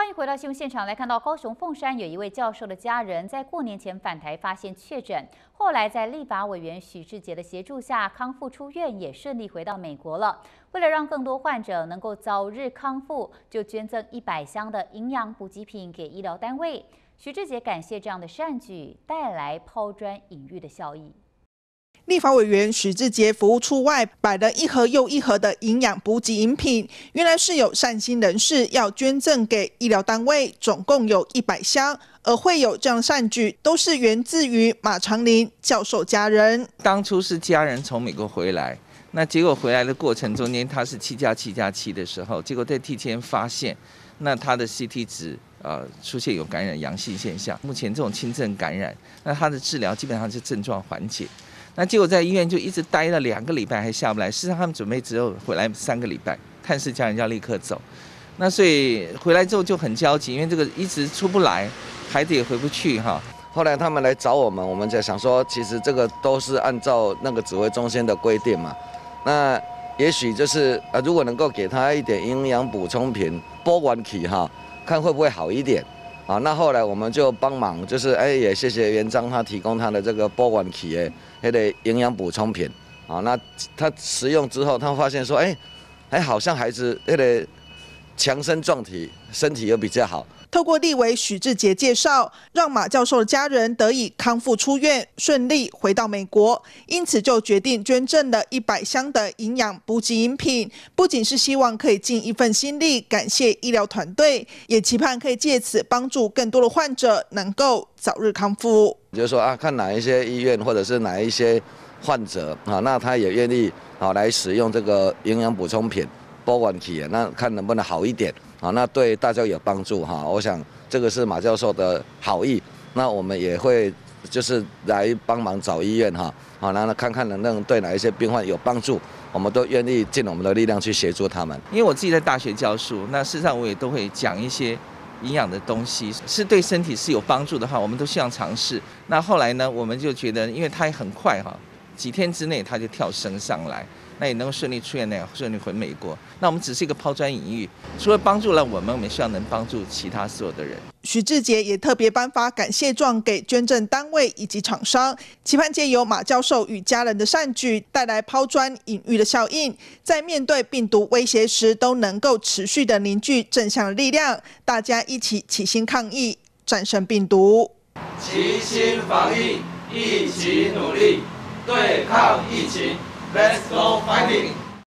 欢迎回到新闻现场，来看到高雄凤山有一位教授的家人在过年前返台发现确诊，后来在立法委员许志杰的协助下康复出院，也顺利回到美国了。为了让更多患者能够早日康复，就捐赠100箱的营养补给品给医疗单位。许志杰感谢这样的善举带来抛砖引玉的效益。 立法委员许志杰服务处外摆了一盒又一盒的营养补给饮品，原来是有善心人士要捐赠给医疗单位，总共有100箱。而会有这样的善举，都是源自于马长林教授家人。 当初是家人从美国回来，那结果回来的过程中间，他是7+7+7的时候，结果在提前发现，那他的 CT 值出现有感染阳性现象。目前这种轻症感染，那他的治疗基本上是症状缓解。 那结果在医院就一直待了2个礼拜还下不来，事实上他们准备只有回来3个礼拜，探视家人要立刻走。那所以回来之后就很焦急，因为这个一直出不来，孩子也回不去哈。 后来他们来找我们，我们在想说，其实这个都是按照那个指挥中心的规定嘛。那也许就是如果能够给他一点营养补充品，拨完起哈，看会不会好一点。 啊，那后来我们就帮忙，就是也谢谢园长他提供他的这个波管体的那个营养补充品啊，那他食用之后，他发现说，好像孩子那个强身壮体，身体又比较好。 透过立委许志杰介绍，让马教授的家人得以康复出院，顺利回到美国，因此就决定捐赠了100箱的营养补给饮品。不仅是希望可以尽一份心力，感谢医疗团队，也期盼可以借此帮助更多的患者能够早日康复。 就是说看哪一些医院或者是哪一些患者那他也愿意来使用这个营养补充品，包管起，那看能不能好一点。 那对大家有帮助我想这个是马教授的好意，那我们也会就是来帮忙找医院那看看能不能对哪一些病患有帮助，我们都愿意尽我们的力量去协助他们。 因为我自己在大学教书，那事实上我也都会讲一些营养的东西，是对身体是有帮助的话，我们都希望尝试。那后来呢，我们就觉得，因为它也很快几天之内它就跳升上来。 那也能够顺利出院，那样顺利回美国。那我们只是一个抛砖引玉，除了帮助了我们，我们希望能帮助其他所有的人。 许志杰也特别颁发感谢状给捐赠单位以及厂商，期盼借由马教授与家人的善举，带来抛砖引玉的效应，在面对病毒威胁时，都能够持续的凝聚正向的力量，大家一起齐心抗疫，战胜病毒。 齐心防疫，一起努力，对抗疫情。Let's go fighting!